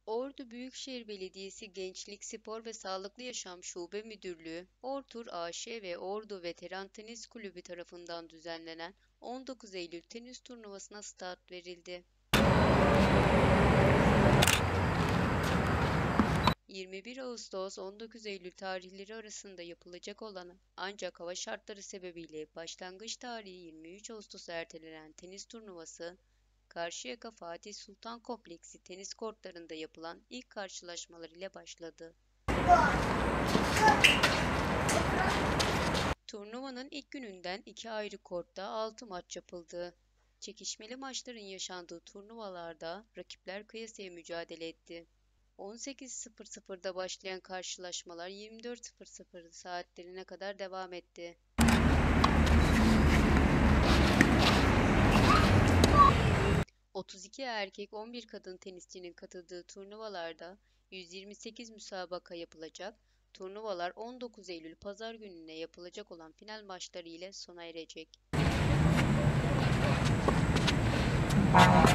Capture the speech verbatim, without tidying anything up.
Ordu Büyükşehir Belediyesi Gençlik, Spor ve Sağlıklı Yaşam Şube Müdürlüğü, Ortur A Ş ve Ordu Veteran Tenis Kulübü tarafından düzenlenen on dokuz Eylül tenis turnuvasına start verildi. yirmi bir Ağustos on dokuz Eylül tarihleri arasında yapılacak olan ancak hava şartları sebebiyle başlangıç tarihi yirmi üç Ağustos'a ertelenen tenis turnuvası, Karşıyaka Fatih Sultan Kompleksi tenis kortlarında yapılan ilk karşılaşmalar ile başladı. Turnuvanın ilk gününden iki ayrı kortta altı maç yapıldı. Çekişmeli maçların yaşandığı turnuvalarda rakipler kıyasıya mücadele etti. on sekiz sıfır sıfırda başlayan karşılaşmalar yirmi dört sıfır sıfır saatlerine kadar devam etti. otuz iki erkek on bir kadın tenisçinin katıldığı turnuvalarda yüz yirmi sekiz müsabaka yapılacak. Turnuvalar on dokuz Eylül Pazar gününe yapılacak olan final maçları ile sona erecek.